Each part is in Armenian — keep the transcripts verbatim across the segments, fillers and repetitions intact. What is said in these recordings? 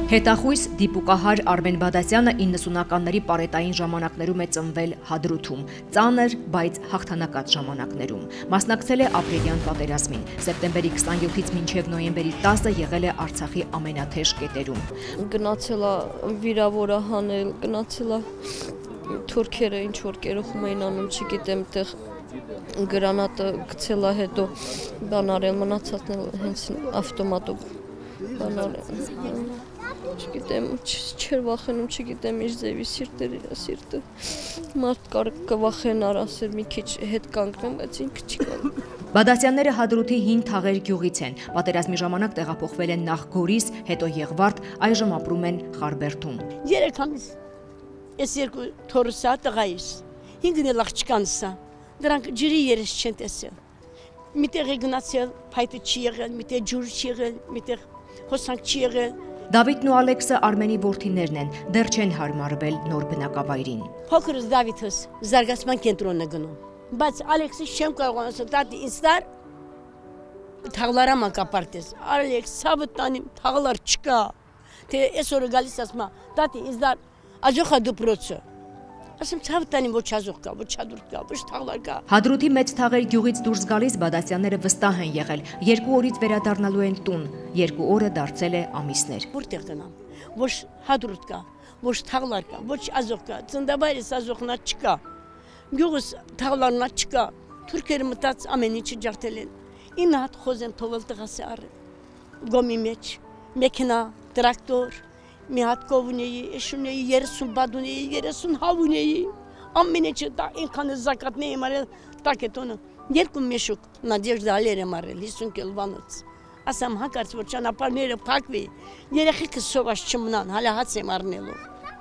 Հետախույս դիպուկահար Արմեն Բադասյանը իննսունականների պարետային ժամանակներում է ծնվել Հադրութում, ծանր, բայց հաղթանակած ժամանակներում։ Մասնակցել է ապրիլյան պատերազմին, սեպտեմբերի քսաներկուից մինչև նոյեմբերի տասը եղել է Արցախի ամենաթեժ կետերում։ Գնացել է վիրավորը հանել, գնացել է թուրքերը ինչ որ կերոխում էին անում, չգիտեմ, տեղ գրանատը գցել է, հետո բան արել, մնացածն էլ հենց ավտոմատով բան արել։ Չգիտեմ, չեր վախենում, չգիտեմ, իր ձևի սիրտեր իր սիրտը։ Մարդ կար կվախենար, ասել մի քիչ հետ կանգնեմ, բայց ինքը չի կանգնում։ Բադասյանները Հադրութի հին Թաղեր գյուղից են։ Պատերազմի ժամանակ տեղափոխվել են նախ Գորիս, հետո Եղվարդ, այժմ ապրում են Խարբերդում։ Երեք ամիս ես երկու թորսա տղայիս, հինգն էլ աղջկանսա, դրանք ջրի երես չեն տեսել։ Միտեղ է գնացել, փայտը չի եղել, միտեղ ջուր չի եղել, միտեղ հոսանք չի եղել։ Դավիթն ու Ալեքսը Արմենի որդիներն են, դեռ չեն հարմարվել նոր բնակավայրին։ Փոքրս Դավիթս զարգացման կենտրոնն է գնում, բայց Ալեքսը չեմ կարող ասել, տատի ինձ տար թաղլարա մանկապարտեզ։ Ալեքս ցավը տանիմ, թաղլար չկա։ Թե այսօր գալիս ասում, տատի ինձ տար աջոխա դպրոցը։ Ասեմ ցավը տանիմ, ոչ աջոխ կա, ոչ ադուր կա, ոչ թաղլար կա։ Հադրութի մեծ Թաղեր գյուղից դուրս գալիս Բադասյանները վստահ են եղել, երկու օրից վերադառնալու են տուն, երկու օրը դարձել է ամիսներ։ Որտեղ գնամ, ոչ Հադրութ կա, ոչ թաղլար կա, ոչ աջոխ կա, ծննդաբայրս աջոխնա չկա, գյուղս թաղլարնա չկա, թուրքերը մտած ամեն ինչը ջարդել են, ինը հատ խոզ եմ թողել տղասի առել, գոմի մեջ, մեքենա, տրակտոր, մի հատ կով ունեի, էշ ունեի, երեսուն բադ ունեի, երեսուն հավ ունեի, ամեն ինչը ինքան զակատներ եմ արել, տակետոնը, երկու մեշուկ Նադեժդա ալեր եմ արել, հիսուն կիլովանոց, ասամ հակարծ, որ ճանապարհները փակվի, երեխեքս սոված չմնան, հալա հաց եմ առնելու,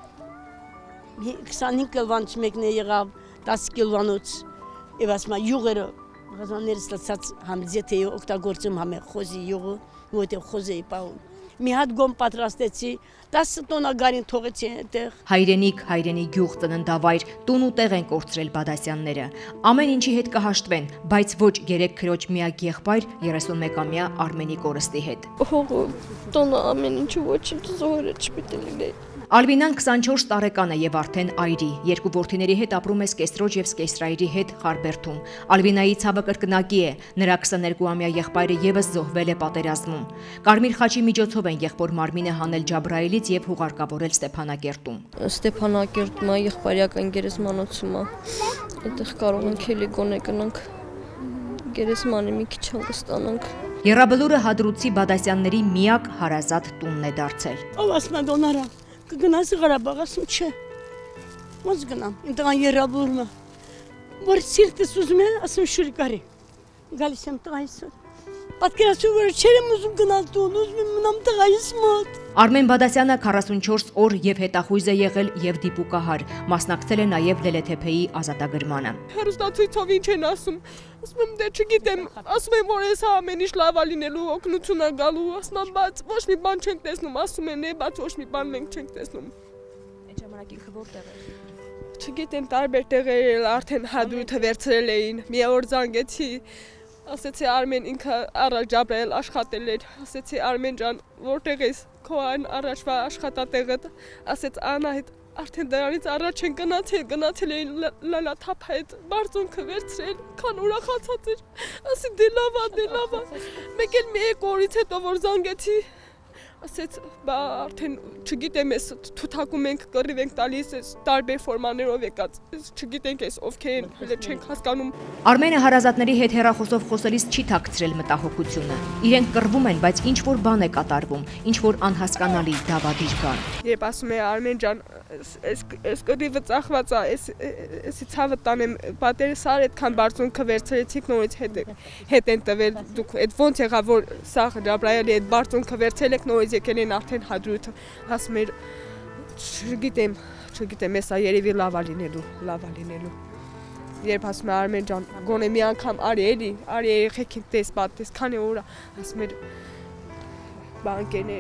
քսանհինգ կիլովանոց մեկն է եղավ, տասը կիլովանոց, և ասма յուղերը, գազաններս լծած համ ձեթեի օգտագործում համ է խոզի յուղը, որտեղ խոզ էի պահում։ Մի հատ գոմ պատրաստեցի, տասը տոննա գարին թողեցի այդտեղ։ Հայրենիք, հայրենի գյուղ, ծննդավայր, տուն ու տեղ են կորցրել Բադասյանները։ Ամեն ինչի հետ կհաշտվեն, բայց ոչ երեք քրոջ միակ եղբայր երեսունմեկամյա Արմենի կորստի հետ։ Հողը, տոնը ամեն ինչը ոչինչ զոհերը չպիտի լինի։ Ալբինան քսանչորս տարեկան է եւ արդեն այրի, երկու որդիների հետ ապրում է Սկեսրոջ եւ Սկեսրայրի հետ Խարբերդում։ Ալբինայի ցավը կրկնակի է, նրա քսաներկուամյա եղբայրը եւս զոհվել է պատերազմում։ Կարմիր խաչի միջոցով են եղբոր Մարմինը հանել Ջաբրայելից եւ հուղարկավորել Ստեփանակերտում։ Ստեփանակերտում է եղբայրական գերեզմանոցում է։ Այդտեղ կարող ենք էլի գոնե գնանք գերեզմանը մի քիչ հանգստանանք։ Եռաբլուրը Հադրութի Բադասյանների միակ հարազատ տունն է դարձել։ Ով ասում է դոնարա կգնաս Ղարաբաղ, ասում չէ, ոնց գնամ, իմ տղան եռաբլուրն է, որ սիրտս ուզում է, ասում շուրի կարի, գալիս եմ տղայիս մոտ, պատկերացրու, որ չեր եմ ուզում գնալ տուն, ուզում եմ մնամ տղայիս մոտ։ Արմեն Բադասյանը քառասունչորս օր եւ հետախույզ է եղել եւ դիպուկահար, մասնակցել է նաեւ Լելեթեփեի ազատագրմանը։ Հերոստացույցով ինչ են ասում, ասում եմ դե չգիտեմ, ասում եմ որ ես ամեն ինչ լավ լինելու օգնություն է գալու, ասում եմ բայց ոչ մի բան չենք տեսնում, ասում են է, բայց ոչ մի բան մենք չենք տեսնում։ Այդ ժամանակ ինքը որտեղ էր։ Չգիտեմ, տարբեր տեղեր արդեն Հադրութը վերցրել էին, մի օր զանգեցի, ասեցի Արմեն ինքը առաջ Ջաբրայել աշխատել էր, ասեցի Արմեն ջան, որտեղ ես քո այն առաջվա աշխատատեղը, ասեց Անահիտ արդեն դրանից առաջ են գնացել, գնացել էին Լալաթափ հետ, բարձունքը վերցրել, քան ուրախացած էր, ասի դե լավ է, դե լավ է, մեկ էլ մի երկու օրից հետո որ զանգեցի, ասեց բա արդեն չգիտեմ ես թութակում ենք կռիվ ենք տալիս ես տարբեր ֆորմաներով եկած չգիտենք ես ովքեր են հələ չենք հասկանում։ Արմենը հարազատների հետ հեռախոսով խոսելիս չի թաքցրել մտահոգությունը։ Իրենք կռվում են, բայց ինչ որ բան է կատարվում, ինչ որ անհասկանալի դավադիր բան։ Երբ ասում է Արմեն ջան, այս այս կռիվը ծախված է, այս էսի ցավը տանեմ, պատերը սար այդքան բարձունքը վերցրեցիք նորից հետ հետ են տվել դուք այդ ոնց եղավ որ սա Ջաբրայելի այդ բարձունքը վերցել եք նորից եկել են արդեն Հադրութը, ասում էր չգիտեմ, չգիտեմ, էսա երևի լավ է լինելու, լավ է լինելու։ Երբ ասում է Արմեն ջան, գոնե մի անգամ արի էլի, արի երեխեքին տես, բա տես, քանի օր է, ասում էր բա ընկերներս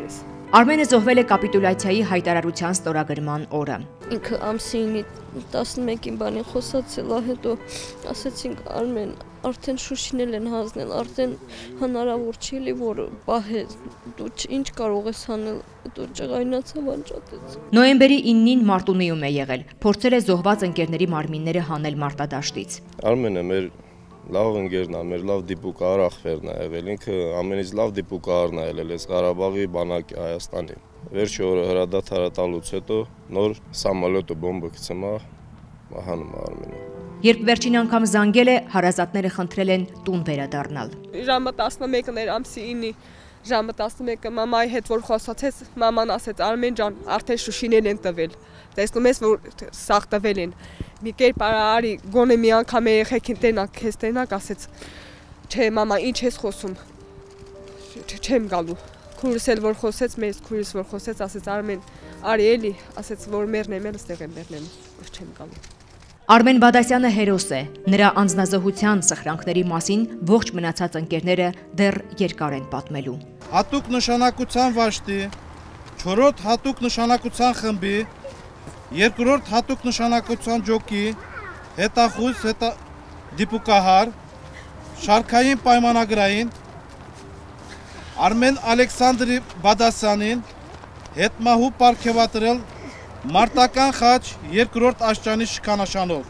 Արմենը զոհվել է կապիտուլյացիայի հայտարարության ստորագրման օրը։ Ինքը ամսինի տասնմեկին բանին խոսացել է, հետո ասեցինք Արմեն, արդեն Շուշինել են հանձնել, արդեն հնարավոր չի լի, որ պահես, դու ինչ կարող ես անել, հետո ջղայնացավ անջատեց։ Նոյեմբերի իննին Մարտունիում է եղել, փորձել է զոհված ընկերների մարմինները հանել մարտադաշտից։ Արմենը մեր լավ ընկերն է, մեր լավ դիպուկահար ախպերն է եղել, ինքը ամենից լավ դիպուկահարն է եղել այս Ղարաբաղի բանակի Հայաստանի։ Վերջի օրը հրադադարը տալուց հետո նոր սամոլյոտը բոմբը գցումա հանում է Արմենը։ Երբ վերջին անգամ զանգել է, հարազատները խնդրել են տուն վերադառնալ։ Ժամը տասնմեկն էր ամսի ինը, ժամը տասնմեկը մամայի հետ որ խոսացեց, մաման ասեց Արմեն ջան, արդեն Շուշինել են տվել։ Տեսնում ես, որ սաղ տվել են։ Մի կերպ արի գոնե մի անգամ երեխեքին տենակ, քեզ տենակ ասեց։ Չէ, մամա, ինչ ես խոսում։ Չեմ գալու։ Քուրս էլ որ խոսեց, մեզ քուրս որ խոսեց, ասեց Արմեն, արի էլի, ասեց որ մեռնեմ, էլ ստեղ եմ մեռնեմ, որ չեմ գալու։ Արմեն Բադասյանը հերոս է։ Նրա անձնազոհության սխրանքների մասին ողջ մնացած ընկերները դեռ երկար են պատմելու։ Հատուկ նշանակության վաշտի, չորրորդ հատուկ նշանակության խմբի, երկրորդ հատուկ նշանակության ջոկի, հետախույզ հետա դիպուկահար, շարքային պայմանագրային, Արմեն Ալեքսանդրի Բադասյանին հետմահու պարգևատրել մարտական խաչ երկրորդ աշճանի շքանշանով։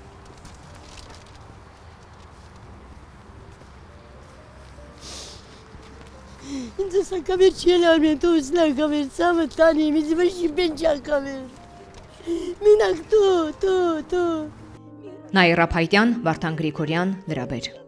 Ինձ սակավեր չել Արմեն, դու սնակավեր, սամը տանիմ, ինձ վշի բենջակավեր։ Մինակ դու, դու, դու։ Նաիրա Փայտյան, Վարդան Գրիգորյան, Լրաբեր։